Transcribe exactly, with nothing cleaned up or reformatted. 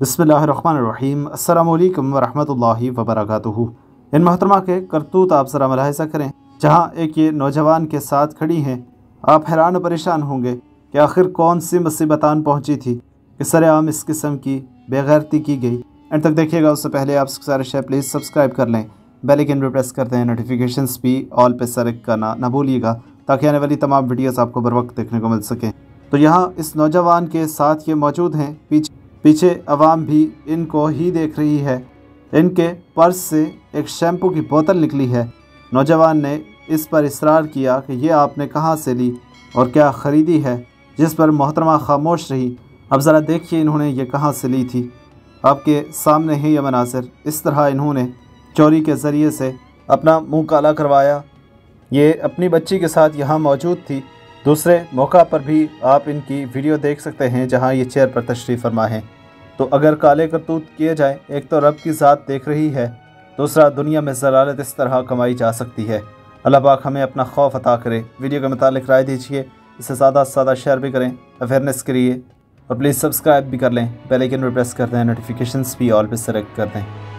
बिस्मिल्लाहिर्रहमानिर्रहीम अस्सलामुअलैकुम वरहमतुल्लाहि वबरकातुहू। इन मोहतरमा के करतूत आप ज़रा मुलाहिज़ा करें। जहाँ एक ये नौजवान के साथ खड़ी हैं, आप हैरान और परेशान होंगे कि आखिर कौन सी मुसीबतान पहुँची थी कि सरेआम इस किस्म की बेगैरती की गई। एंड तक देखिएगा। उससे पहले आप सारे शेयर प्लीज़ सब्सक्राइब कर लें, बेल आइकन भी प्रेस कर दें, नोटिफिकेशंस भी ऑल पे सेलेक्ट करना ना भूलिएगा ताकि आने वाली तमाम वीडियोस आपको बर वक्त देखने को मिल सकें। तो यहाँ इस नौजवान के साथ ये मौजूद हैं, पीछे पीछे अवाम भी इनको ही देख रही है। इनके पर्स से एक शैम्पू की बोतल निकली है। नौजवान ने इस पर इसरार किया कि ये आपने कहाँ से ली और क्या ख़रीदी है, जिस पर मोहतरमा खामोश रही। अब ज़रा देखिए इन्होंने ये कहाँ से ली थी। आपके सामने ही ये मनासिर। इस तरह इन्होंने चोरी के ज़रिए से अपना मुँह काला करवाया। ये अपनी बच्ची के साथ यहाँ मौजूद थी। दूसरे मौका पर भी आप इनकी वीडियो देख सकते हैं जहाँ ये चेयर पर तशरीफ़ फरमा है। तो अगर काले करतूत किए जाए, एक तो रब की ज़ात देख रही है, दूसरा दुनिया में ज़लालत इस तरह कमाई जा सकती है। अल्लाह पाक हमें अपना खौफ अता करे। वीडियो के मुतालिक राय दीजिए, इसे ज़्यादा से ज़्यादा शेयर भी करें अवेयरनेस के लिए, और प्लीज़ सब्सक्राइब भी कर लें, बेल आइकन पर प्रेस कर दें, नोटिफिकेशंस भी ऑल पे सेलेक्ट कर दें।